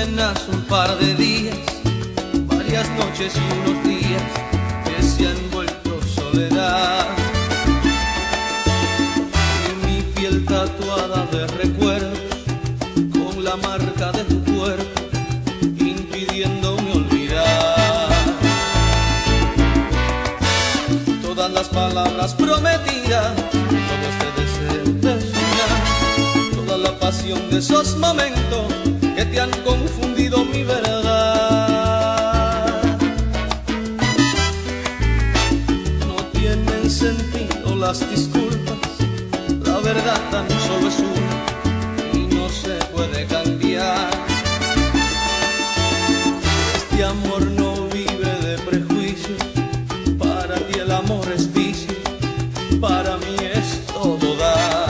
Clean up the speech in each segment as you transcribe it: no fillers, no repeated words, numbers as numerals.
penas un par de días, varias noches y unos días que se han vuelto soledad. Y mi piel tatuada de recuerdos con la marca de tu cuerpo, impidiéndome olvidar todas las palabras prometidas, todo este deseo de soñar, toda la pasión de esos momentos que te han confundido mi verdad. No tienen sentido las disculpas, la verdad tan solo es una y no se puede cambiar. Este amor no vive de prejuicios, para ti el amor es vicio, para mí es todo dar.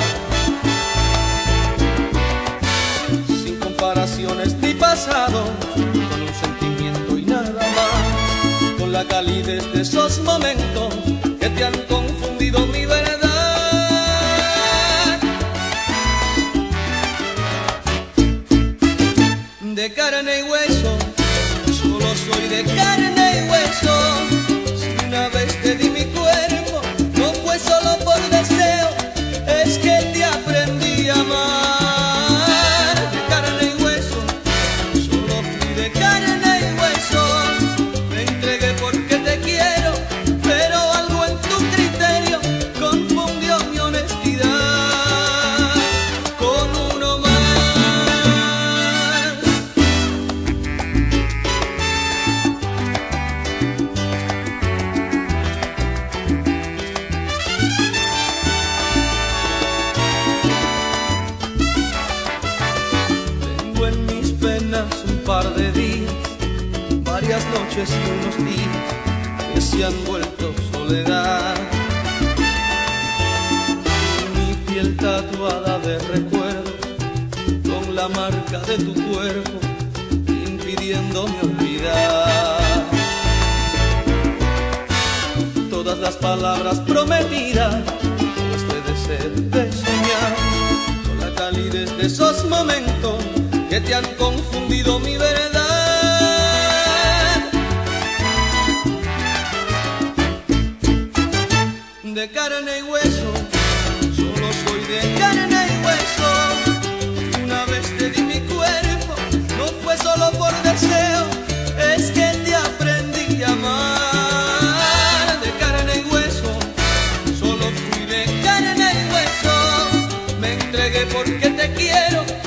Ni pasado, con un sentimiento y nada más, con la calidez de esos momentos que te han confundido mi verdad. De carne y hueso, solo soy de carne y hueso. Si una vez te di mi cuerpo, no fue solo por deseo, es que te aprendí a amar. Un par de días, varias noches y unos días que se han vuelto soledad. Mi piel tatuada de recuerdos con la marca de tu cuerpo, impidiéndome olvidar todas las palabras prometidas, todo este deseo de soñar, con la calidez de esos momentos que te han confundido mi verdad. De carne y hueso, solo soy de carne y hueso. Una vez te di mi cuerpo, no fue solo por deseo, es que te aprendí a amar. De carne y hueso, solo fui de carne y hueso. Me entregué porque te quiero,